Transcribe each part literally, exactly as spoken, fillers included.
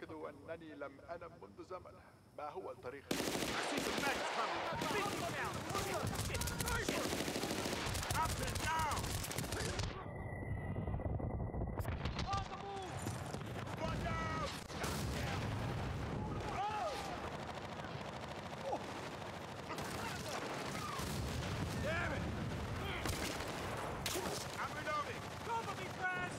أعتقد أنني لم أنم منذ زمن. ما هو الطريق؟ I see the meds coming! fifty down! Shit! Shit! Up and down! On the move! One down! Oh! Damn it! I'm reloading! Cover me, Flash!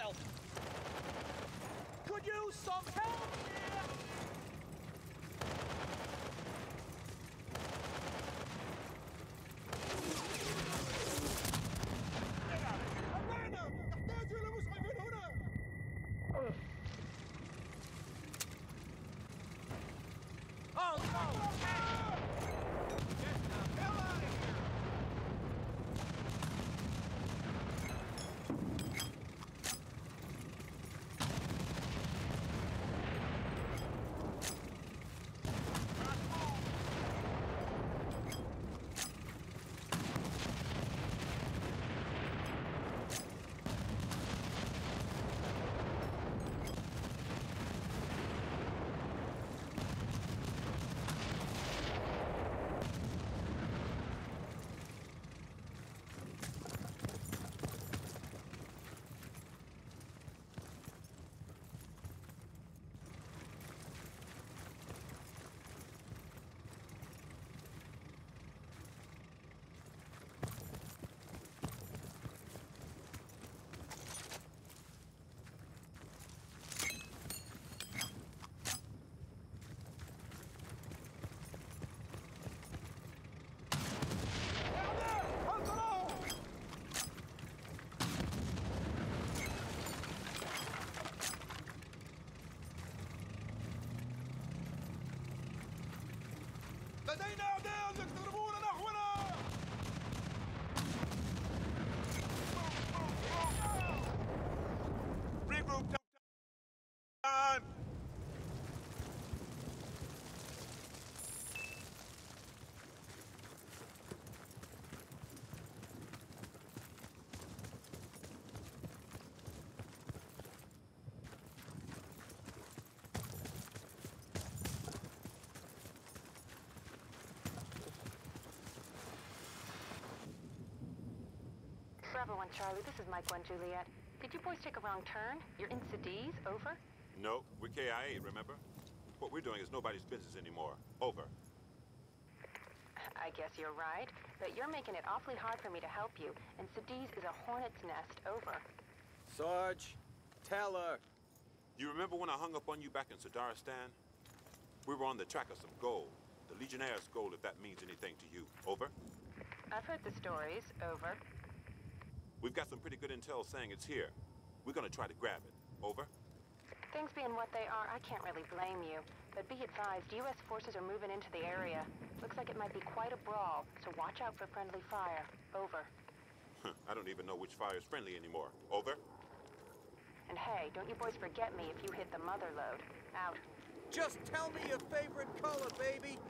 help! Could use some help here! Oh no! Get the hell out of here! لدينا أعداء يقتربون نحونا! Regroup time! Bravo one Charlie, this is Mike one Juliet. Did you boys take a wrong turn? You're in Cadiz, over? No, we're K I A, remember? What we're doing is nobody's business anymore. Over. I guess you're right, but you're making it awfully hard for me to help you, and Cadiz is a hornet's nest, over. Sarge, tell her. You remember when I hung up on you back in Sadaristan? We were on the track of some gold. The Legionnaire's gold, if that means anything to you. Over? I've heard the stories, over. We've got some pretty good intel saying it's here. We're gonna try to grab it. Over? Things being what they are, I can't really blame you. But be advised, U S forces are moving into the area. Looks like it might be quite a brawl, so watch out for friendly fire. Over. I don't even know which fire is friendly anymore. Over? And hey, don't you boys forget me if you hit the mother load. Out. Just tell me your favorite color, baby.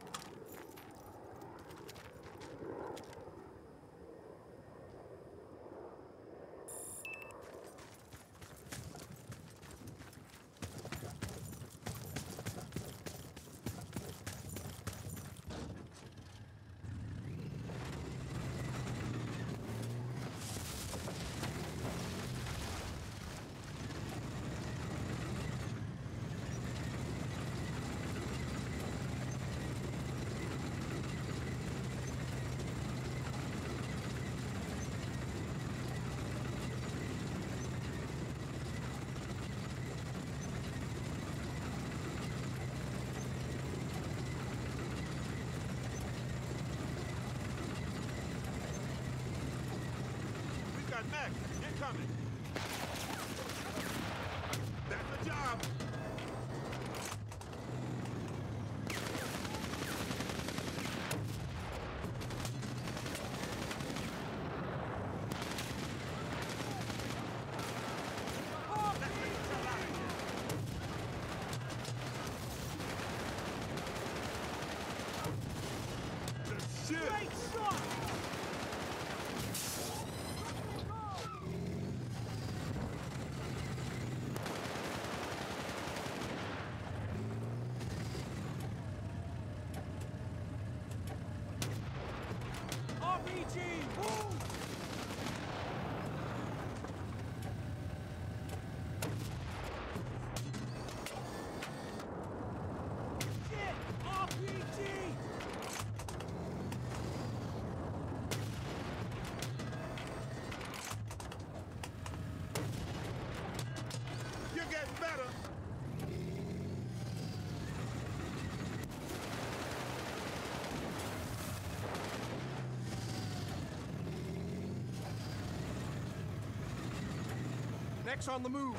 Mac, incoming! That's the job! Oh, let's get the hell out of here! The shit! Great shot! Mech's on the move.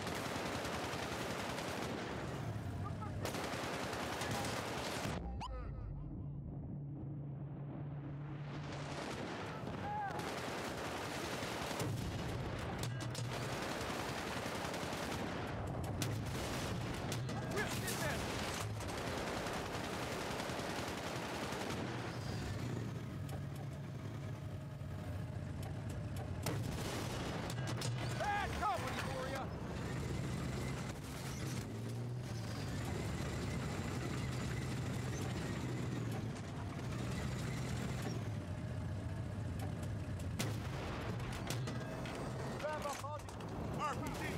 R P G!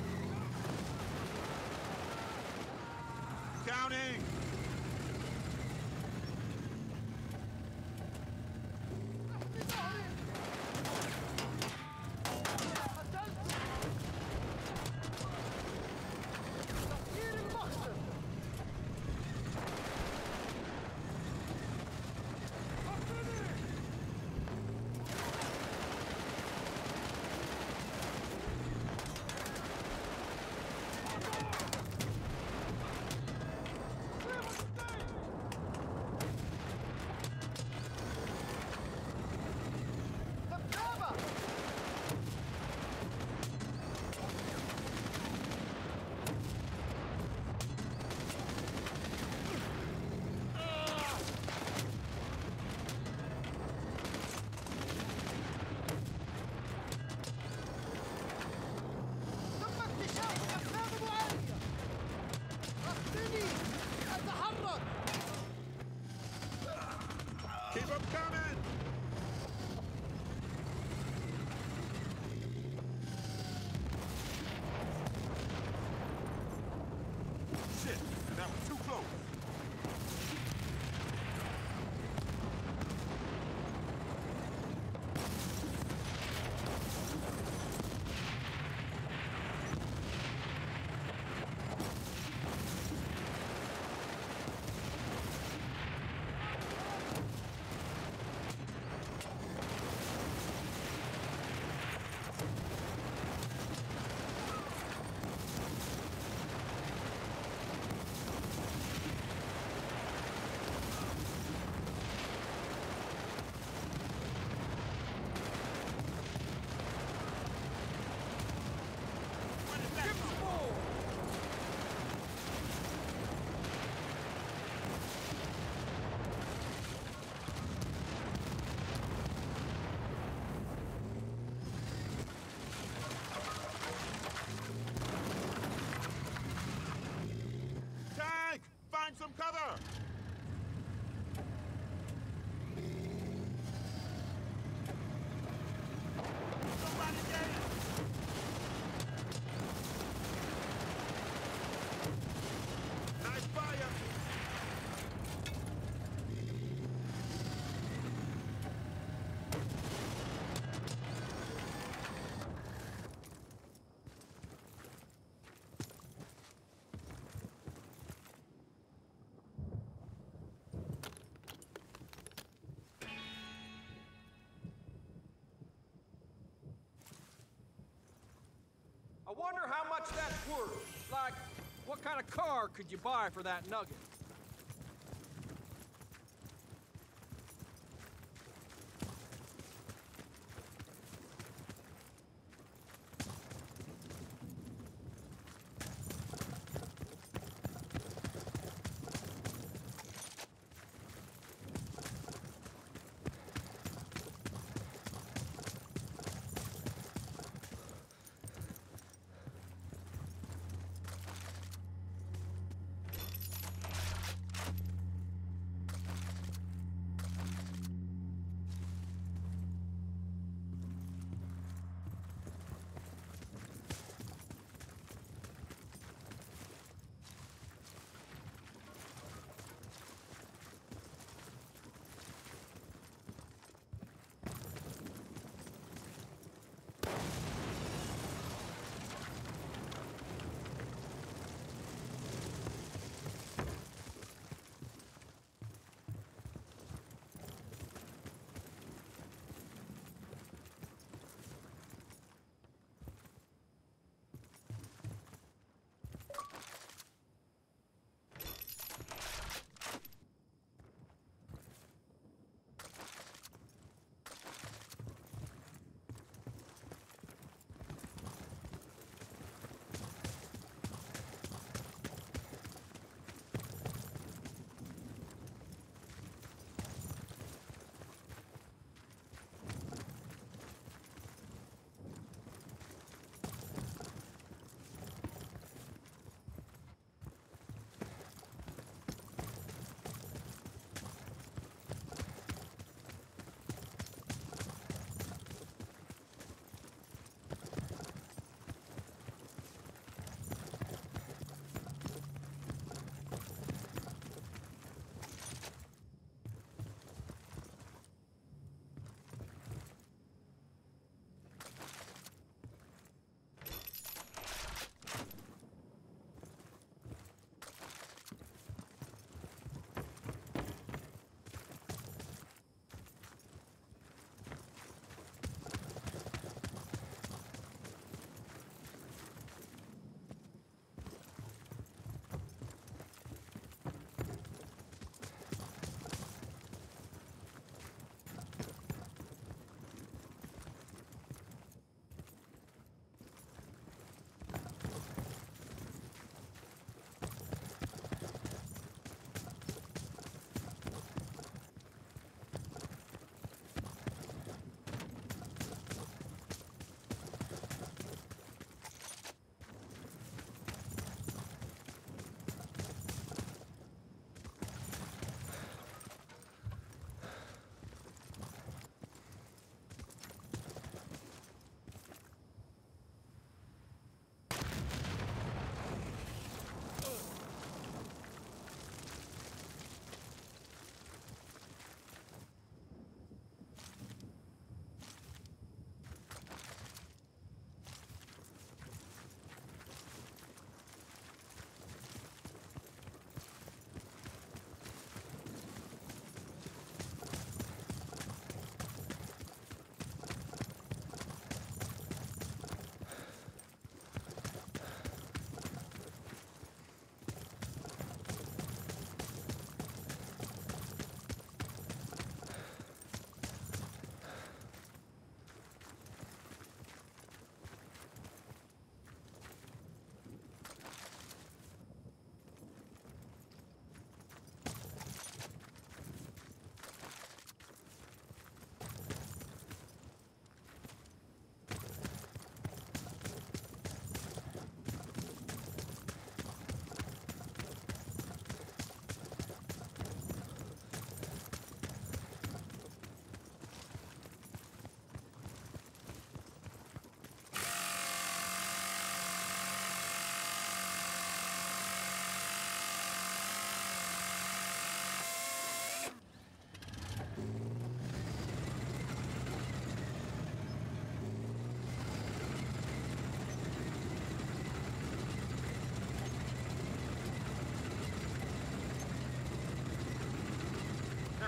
Counting! Keep them coming! Shit, that was too close. Find some cover! Somebody get it! Nice fire! I wonder how much that's worth. Like, what kind of car could you buy for that nugget?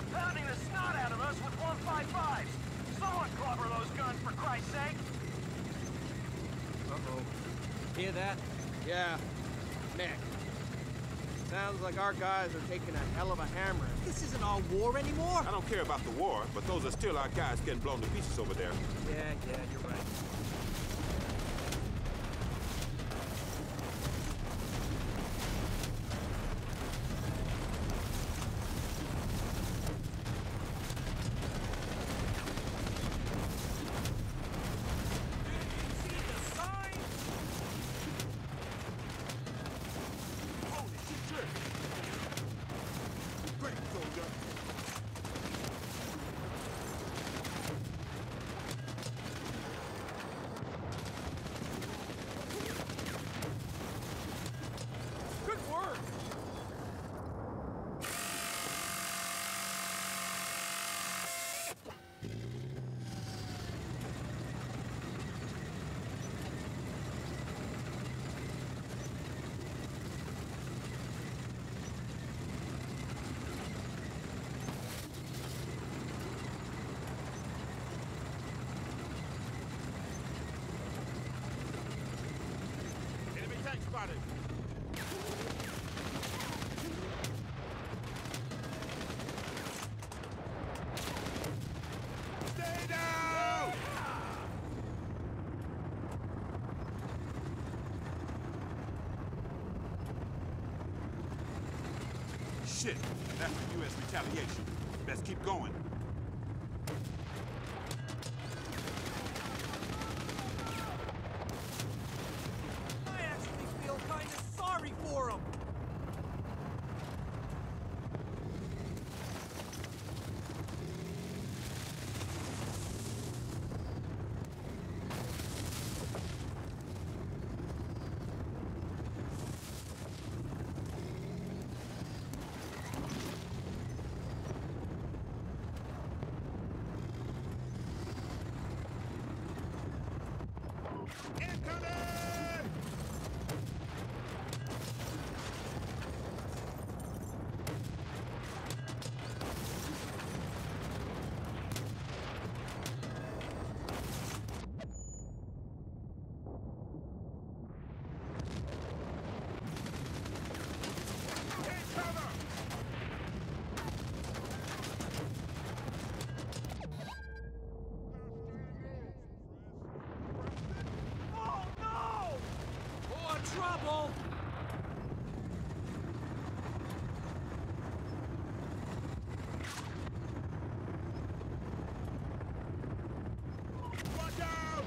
pounding the snot out of us with one fifty-fives. Someone clobber those guns, for Christ's sake! Uh-oh. Hear that? Yeah. Nick. Sounds like our guys are taking a hell of a hammer. This isn't our war anymore. I don't care about the war, but those are still our guys getting blown to pieces over there. Yeah, yeah, you're right. Enemy tank spotted. Stay down! Shit, that's the U S retaliation. Best keep going. I actually feel kind of sorry for him. Incoming! Take cover! Oh no! More trouble! Watch out!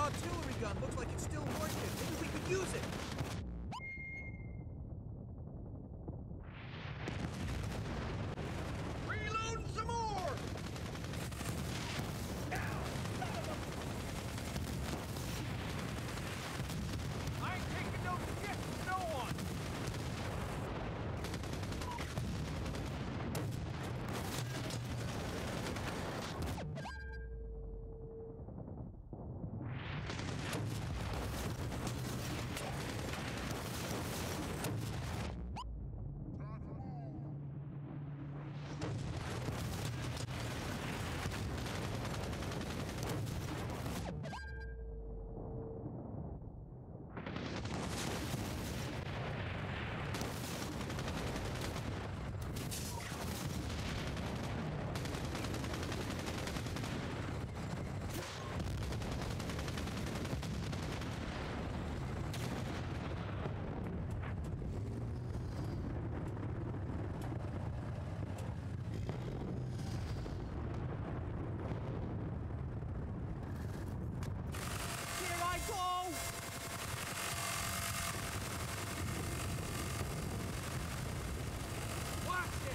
artillery gun looks like it's still working. Maybe we could use it. Reloading some more! I ain't taking no shit from no one. Here I go! Watch it!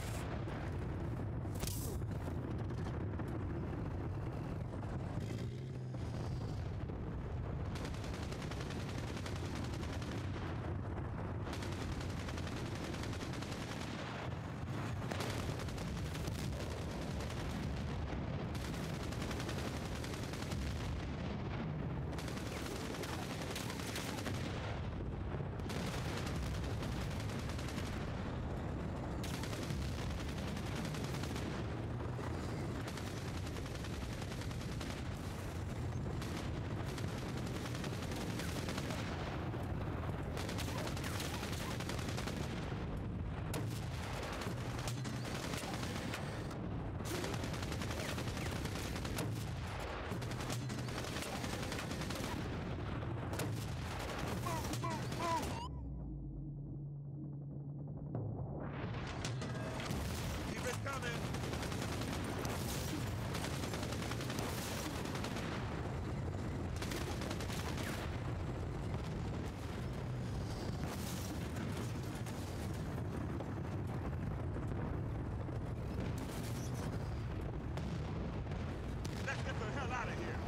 Keep it coming. Let's get the hell out of here.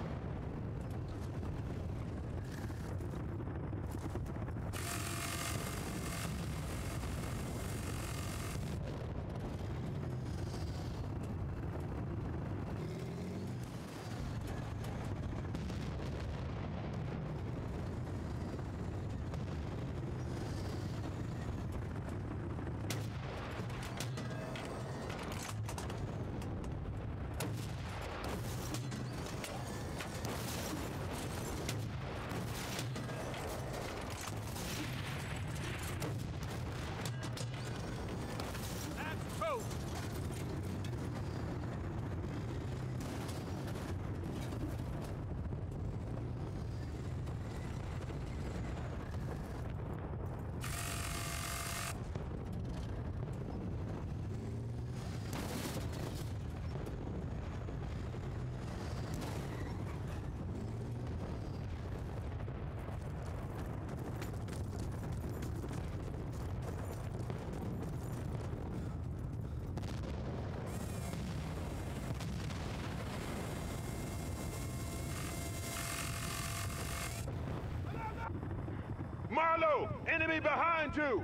That's toast! Marlowe, enemy behind you!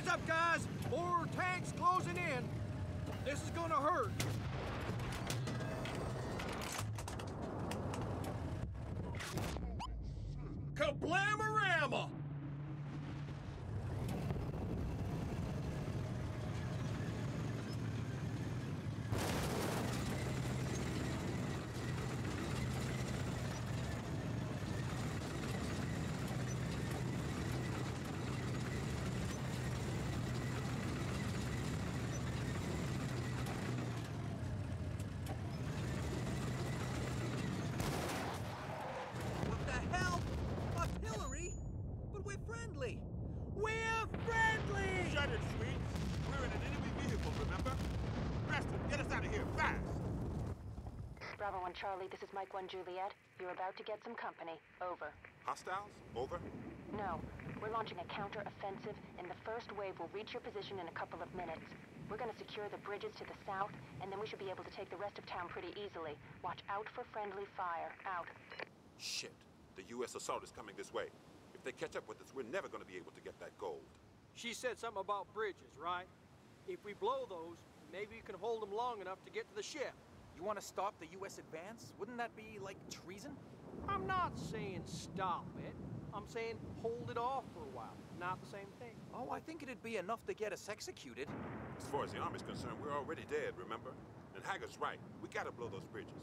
Eyes up, guys! More tanks closing in. This is gonna hurt. Kablamorama! What the hell? Artillery? But we're friendly. We're friendly! Shut it, Sweets. We're in an enemy vehicle, remember? Preston, get us out of here, fast! Bravo one Charlie, this is Mike one Juliet. You're about to get some company. Over. Hostiles? Over? No. We're launching a counter-offensive, and the first wave will reach your position in a couple of minutes. We're gonna secure the bridges to the south, and then we should be able to take the rest of town pretty easily. Watch out for friendly fire. Out. Shit. The U S assault is coming this way. If they catch up with us, we're never gonna be able to get that gold. She said something about bridges, right? If we blow those, maybe you can hold them long enough to get to the ship. You want to stop the U S advance? Wouldn't that be like treason? I'm not saying stop it. I'm saying hold it off for a while. Not the same thing. Oh, I think it'd be enough to get us executed. As far as the Army's concerned, we're already dead, remember? And Hagger's right. We gotta blow those bridges.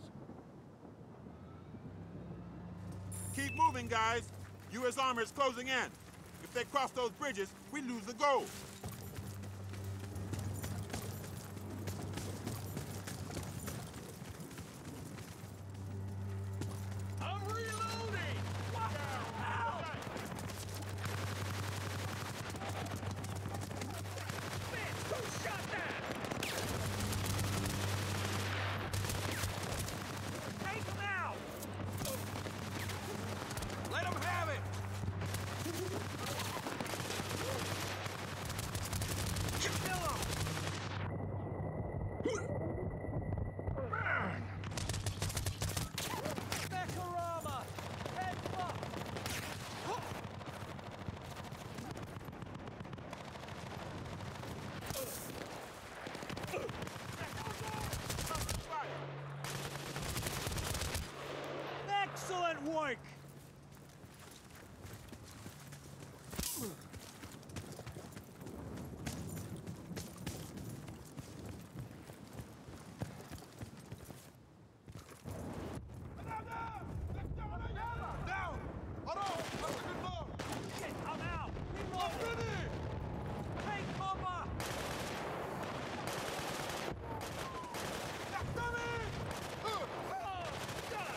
Keep moving, guys. U S Army is closing in. If they cross those bridges, we lose the gold. I'm reloading! What the hell? Bitch, who shot that? Take him out! Let him have it! Kill him! Bekarama! Head up! Excellent work! Shit, I'm out! Reload! Take cover! Oh, God!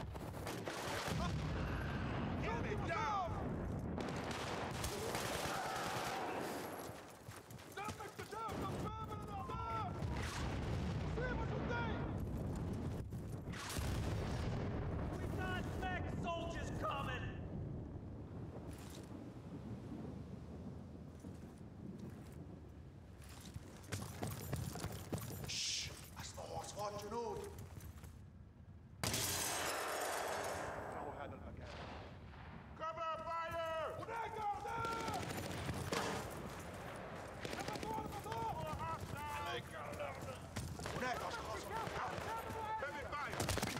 Enemy down! We've got mech soldiers coming! Shh! أصل أصوات جنود. فهو هذا المكان. Cover fire! هناك أعداء! هناك أشخاص. Heavy fire!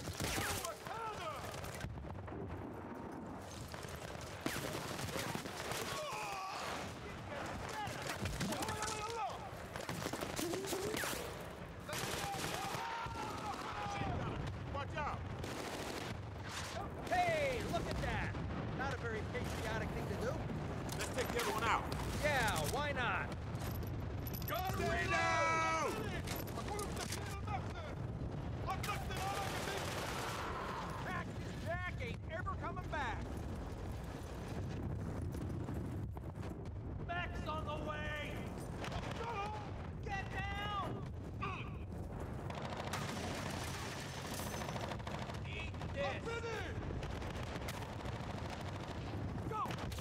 Watch out! Hey, look at that! Not a very patriotic thing to do. Let's take the other one out. Yeah, why not? Gotta reload! Cactus Jack ain't ever coming back. Mech's on the way! Get down! Eat this! Go!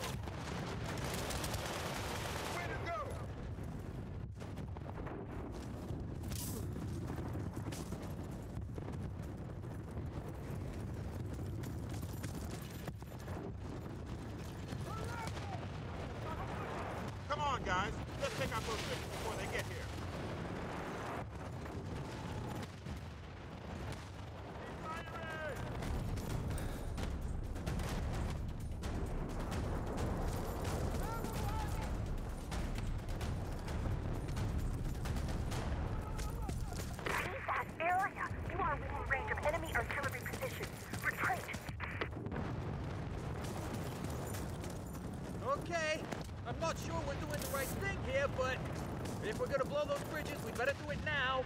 Way to go! Come on, guys. Let's take out those bridges before they get here. Okay, I'm not sure we're doing the right thing here, but if we're gonna blow those bridges, we better do it now.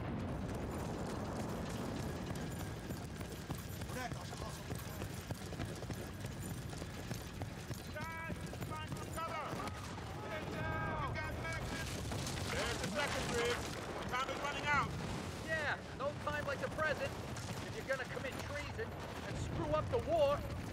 Guys, find some cover. Get down. You got maxes. There's the second bridge. Time is running out. Yeah, no time like the present. If you're gonna commit treason and screw up the war.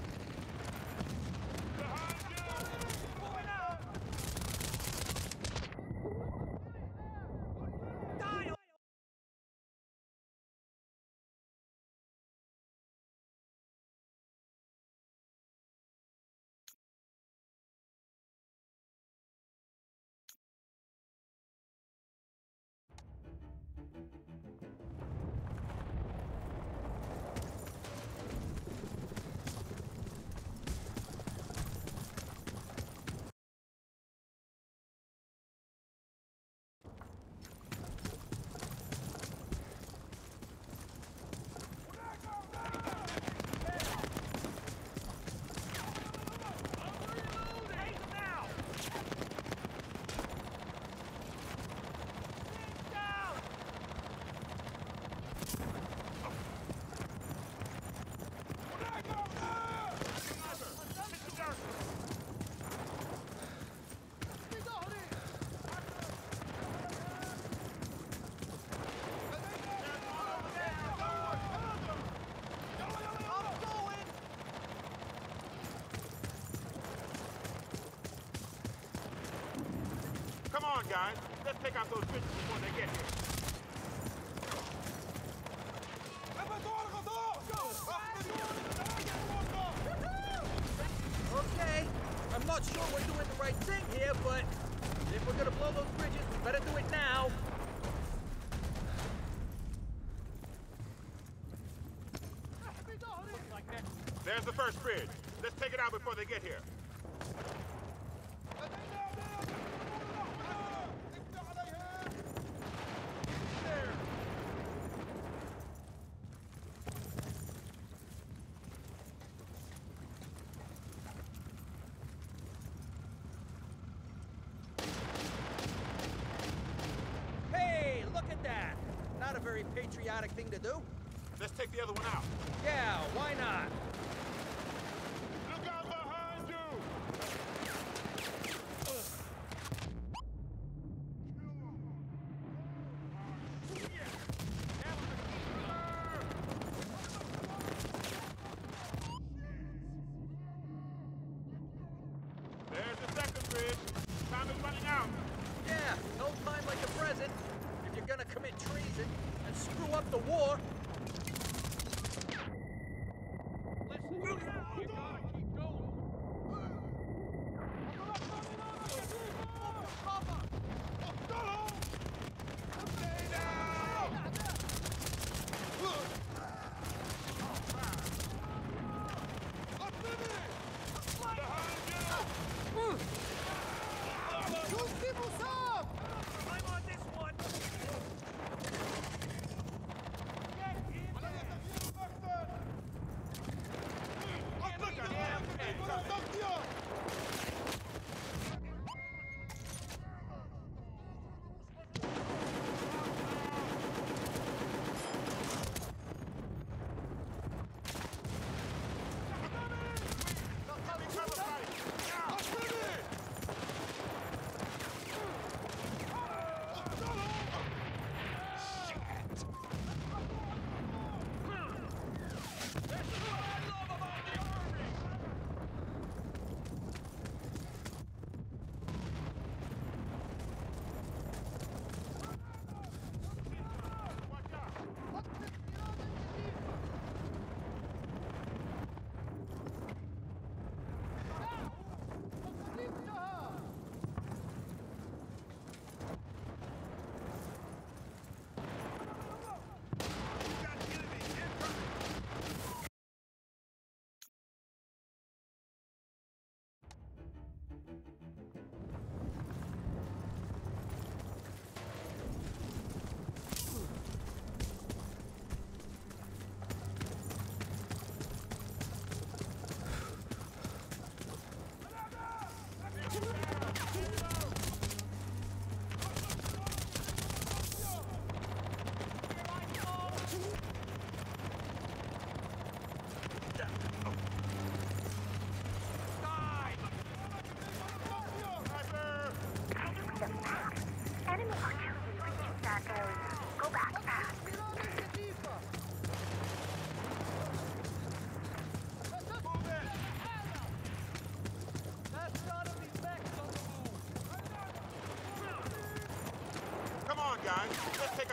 Come on, guys. Let's take out those bridges before they get here. Okay, I'm not sure we're doing the right thing here, but if we're gonna blow those bridges, we better do it now. There's the first bridge. Let's take it out before they get here. Hey, look at that! Not a very patriotic thing to do. Let's take the other one out. Yeah, why not? Look out behind you. There's the second bridge. Time is running out. Yeah, no time like the present. If you're gonna commit treason and screw up the war. I'm on this one. Get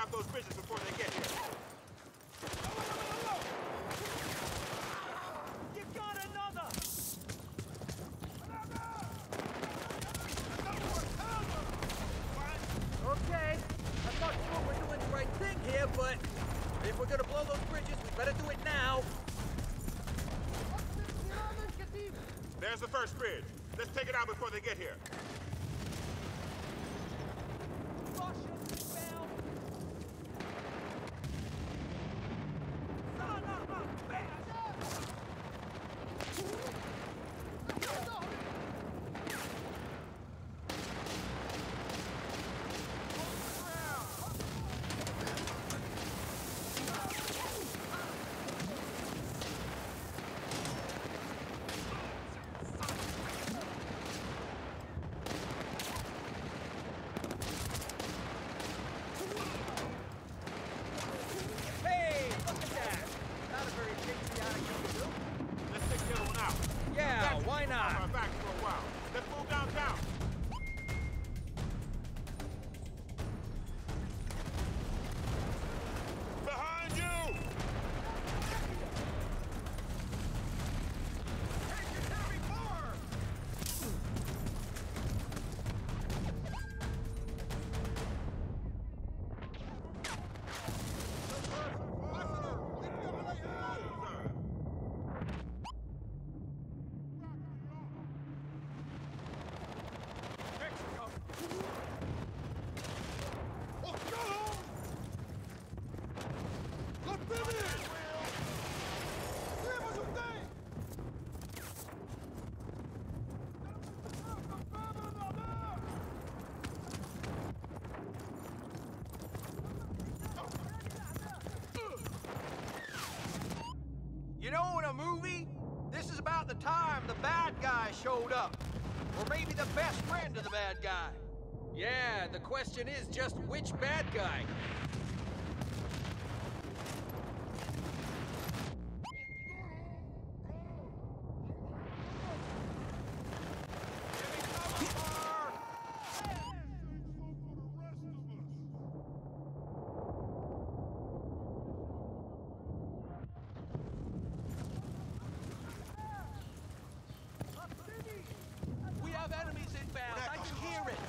out those bridges before they get here. You got another! Okay, I'm not sure we're doing the right thing here, but if we're gonna blow those bridges, we better do it now. There's the first bridge. Let's take it out before they get here. Russians found! Son of a bitch! Hey, look at that! Not a very patriotic thing to do. Let's take the other one out. Yeah, That's why keep 'em off not? our backs for a while. Let's move downtown. Behind you! You know, in a movie, this is about the time the bad guy showed up. Or maybe the best friend of the bad guy. Yeah, the question is just which bad guy? We have enemies inbound. I can hear it.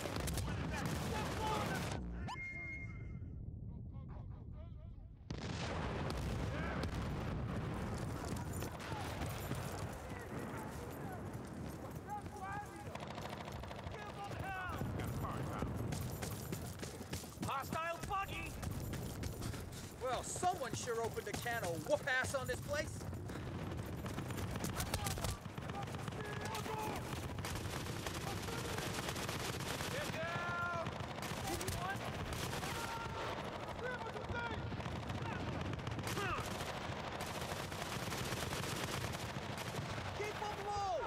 Hostile buggy! Well, someone sure opened a can of whoop-ass on this place. Keep them low.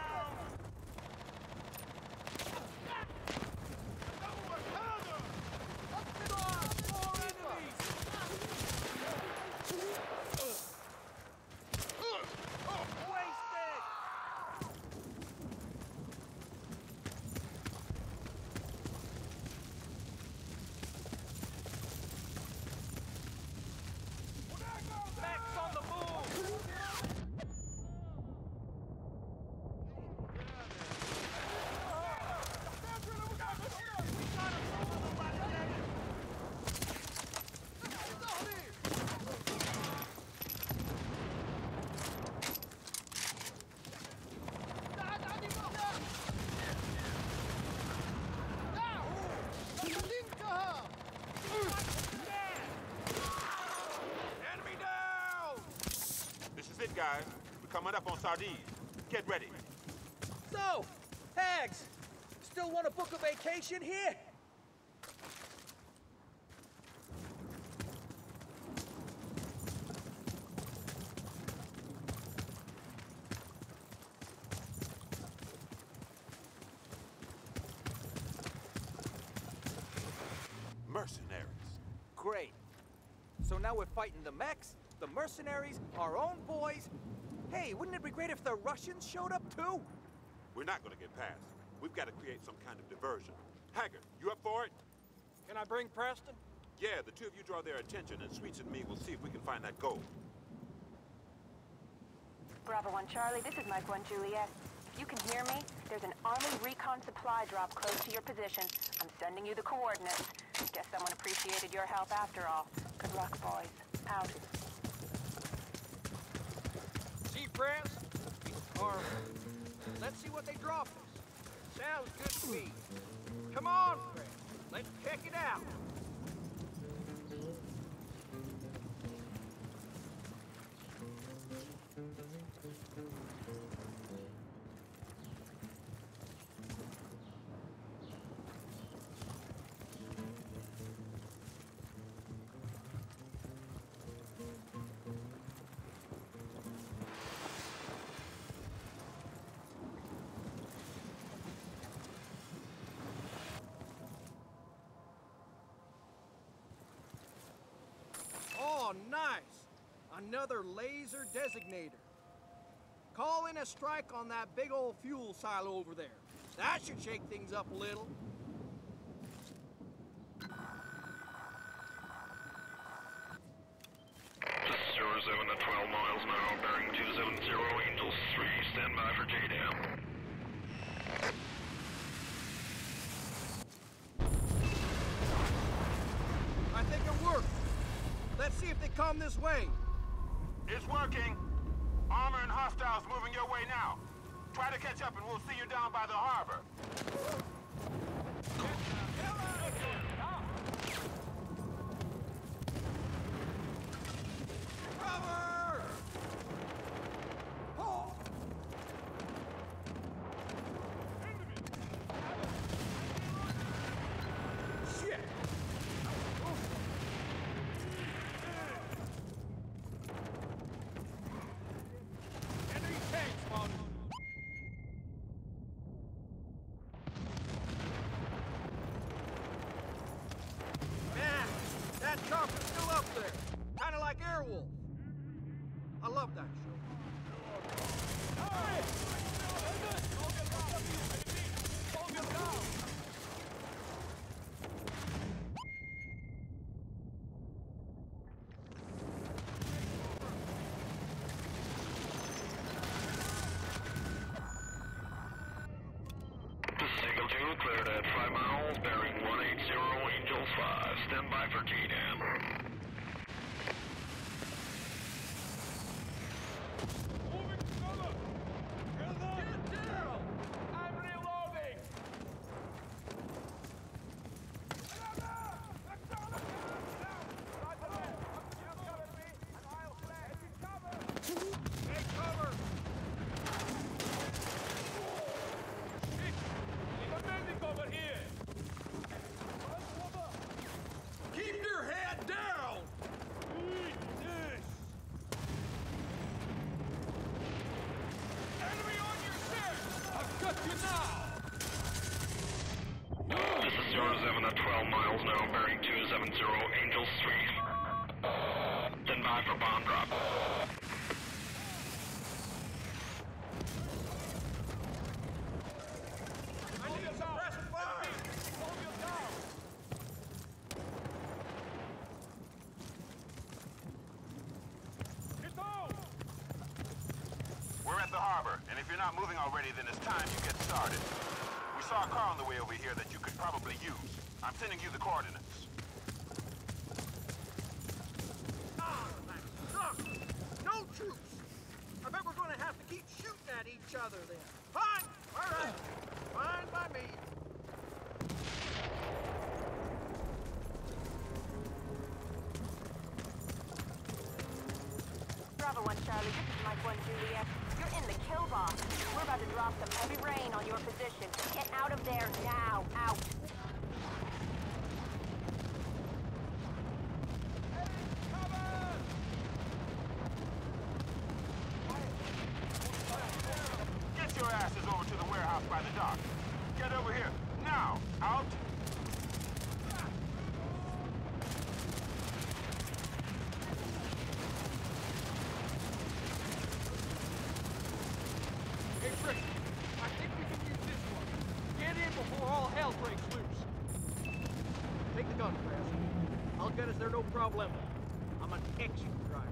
Max on the move! Enemy down. This is it, guys. We're coming up on Sardines. Get ready. So, Hags, still want to book a vacation here? Mercenaries. Great. So now we're fighting the mechs, the mercenaries, our own boys. Hey, wouldn't it be great if the Russians showed up too? We're not going to get past. We've got to create some kind of diversion. Haggard, you up for it? Can I bring Preston? Yeah, the two of you draw their attention, and Sweets and me will see if we can find that gold. Bravo one Charlie, this is Mike one Juliet. If you can hear me, there's an Army recon supply drop close to your position. I'm sending you the coordinates. Guess someone appreciated your help after all. Good luck, boys. Out. See, friends? Or let's see what they drop us. Sounds good to me. Come on, friends. Let's check it out. Oh, nice! Another laser designator. Call in a strike on that big old fuel silo over there. That should shake things up a little. This is zero seven at twelve miles an hour, bearing two seven zero, Angels three, stand by for J DAM. I think it worked. Let's see if they come this way. It's working. Armor and hostiles moving your way now. Try to catch up and we'll see you down by the harbor. Cover! Oh. Shit! Enemy tank spawning. Man, that chopper's still up there. Kind of like Airwolf. I love that show. This is Eagle two, cleared at five miles, bearing one eight zero, Angels five, stand by for J DAM. Take cover! Keep your head down! Enemy on your six! I've got you now! This is zero seven at twelve miles now, bearing two seven zero, Angels three. Stand by for bomb drop. I need a suppressor fire! We're at the harbor, and if you're not moving already, then it's time you get started. We saw a car on the way over here that you could probably use. I'm sending you the coordinates. Ah, that sucks! No troops! I bet we're gonna have to keep shooting at each other then. Fine! Alright! Fine by me. Bravo one Charlie, this is Mike one Juliet. You're in the kill box. We're about to drop some heavy rain on your position. Get out of there now. Out. Get your asses over to the warehouse by the dock. Get over here. Now. Out. Hey, Rick, I think we can use this one. Get in before all hell breaks loose. problema. I'm an excellent driver.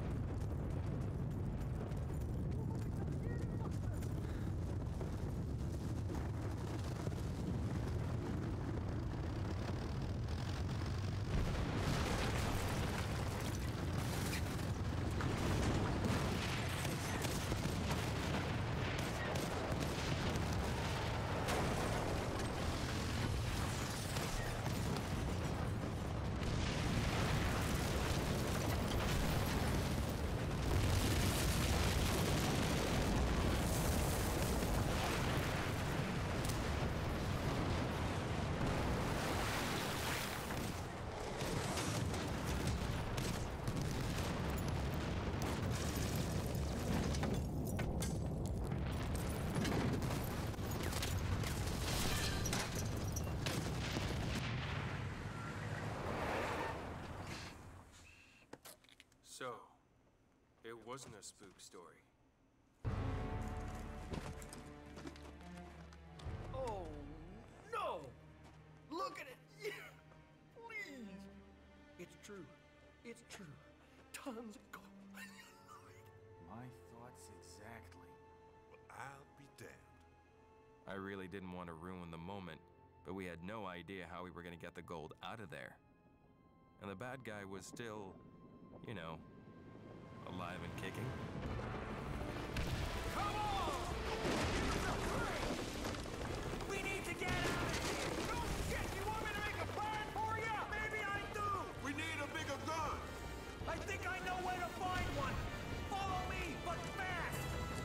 So, it wasn't a spook story. Oh, no! Look at it! Yeah, please! It's true. It's true. Tons of gold. My thoughts exactly. I'll be damned. I really didn't want to ruin the moment, but we had no idea how we were going to get the gold out of there. And the bad guy was still, you know, alive and kicking. Come on! We need to get out of here! No shit! You want me to make a plan for you? Maybe I do! We need a bigger gun. I think I know where to find one! Follow me, but fast!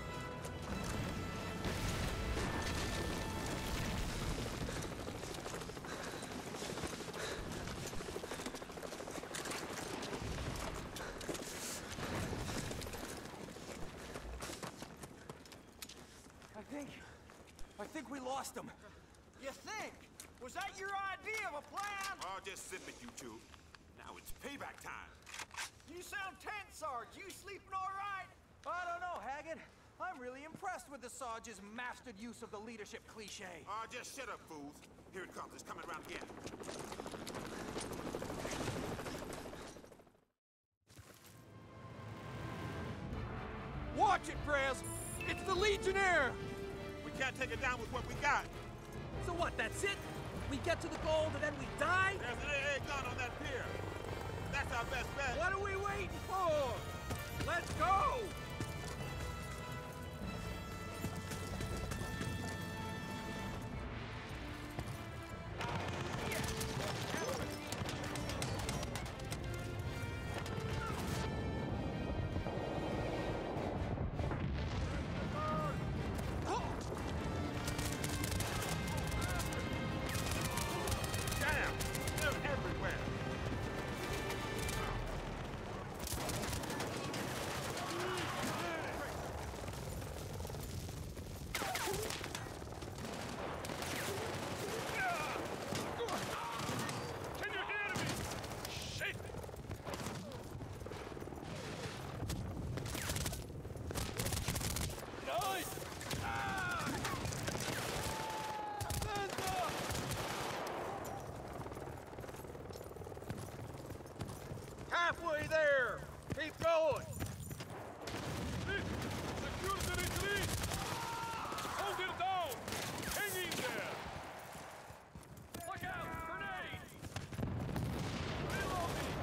I think... I think we lost him. You think? Was that your idea of a plan? Oh, just zip it, you two. Now it's payback time. You sound tense, Sarge. You sleeping all right? I don't know, Haggard. I'm really impressed with the Sarge's mastered use of the leadership cliche. Oh, just shut up, fools. Here it comes. It's coming around again. Watch it, Prez! It's the Legionnaire! We can't take it down with what we got. So what, that's it? We get to the gold and then we die? There's an A A gun on that pier. That's our best bet. What are we waiting for? Let's go! Damn! They're everywhere. Can you hear me? Shit! Nice! Ah! Halfway there! Keep going! Secure the retreat! Hold it down! Hang in there! Look out! Grenade! Reloading!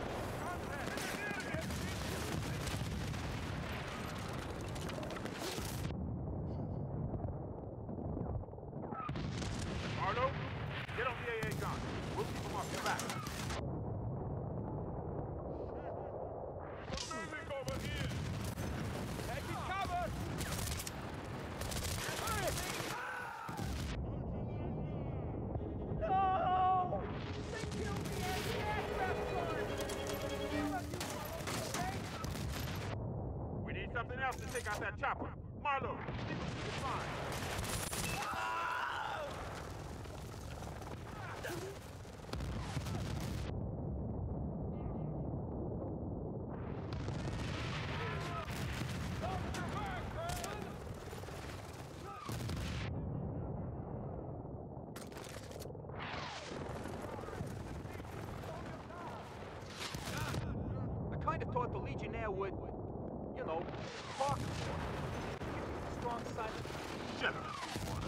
Arlo, get on the A A gun. We'll keep them off your back. Moving over here! Take it cover! No! They killed me at the aircraft guard! We need something else to take out that chopper. Marlo, see what you can find. that would, you know, talk more. Give you a strong sign of... Shut up, Sweetwater.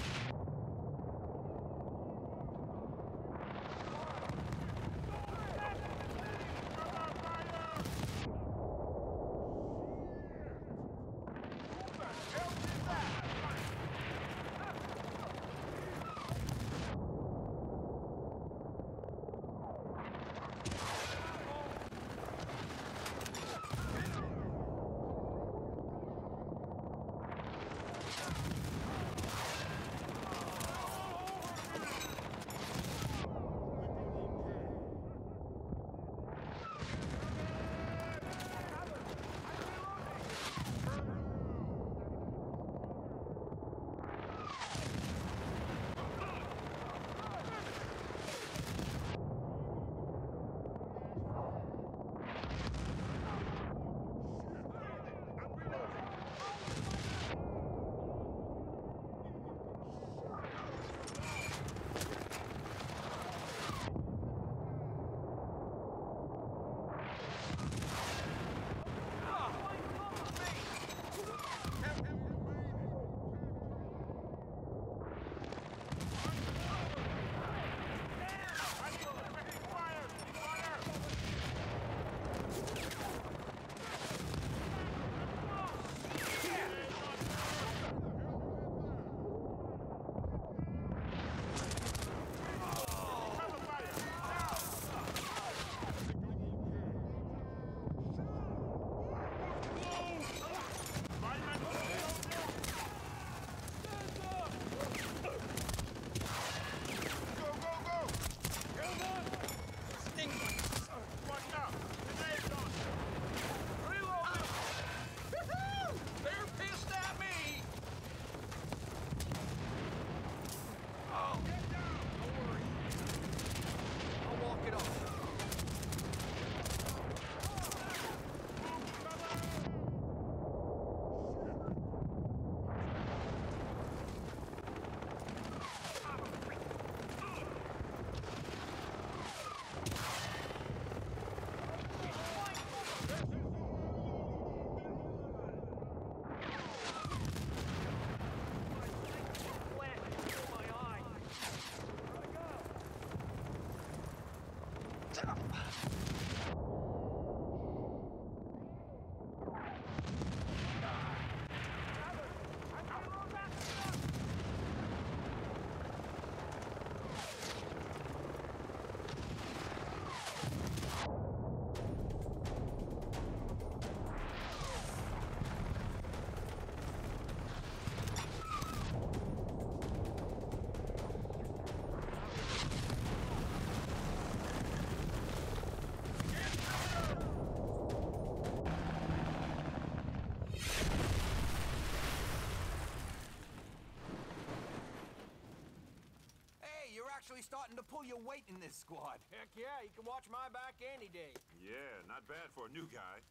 Actually starting to pull your weight in this squad. Heck yeah, you can watch my back any day. Yeah, not bad for a new guy.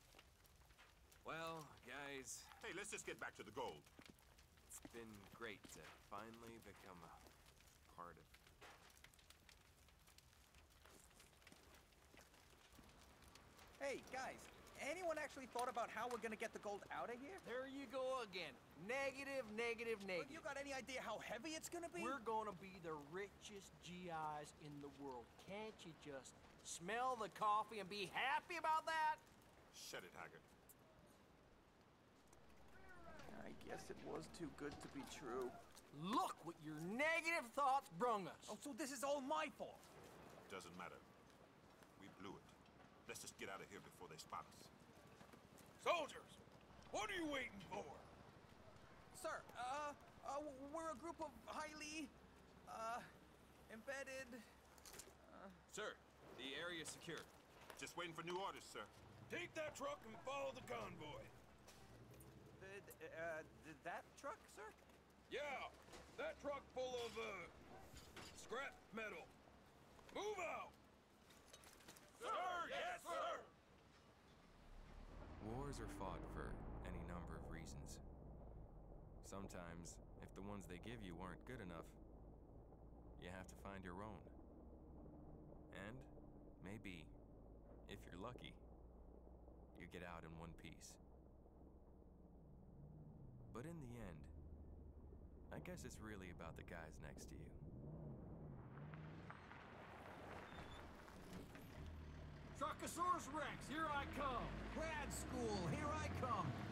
Well, guys, Hey, let's just get back to the gold. it's been great to finally become a part of... Hey, guys, anyone actually thought about how we're gonna get the gold out of here? There you go again. Negative, negative, Well, negative. you got any idea how heavy it's gonna be? We're gonna be the richest G Is in the world. Can't you just smell the coffee and be happy about that? Shut it, Haggard. I guess it was too good to be true. Look what your negative thoughts brung us. Oh, so this is all my fault. Doesn't matter. We blew it. Let's just get out of here before they spot us. Soldiers, what are you waiting for? Sir, uh, uh, we're a group of highly, uh, embedded, uh... Sir, the area's secure. Just waiting for new orders, sir. Take that truck and follow the convoy. The, uh, th that truck, sir? Yeah, that truck full of, uh, scrap metal. Move out! Sir, yes, sir! Wars are fought for any number of reasons. Sometimes, if the ones they give you aren't good enough, you have to find your own. And, maybe, if you're lucky, you get out in one piece. But in the end, I guess it's really about the guys next to you. Truckosaurus Rex, here I come! Grad school, here I come!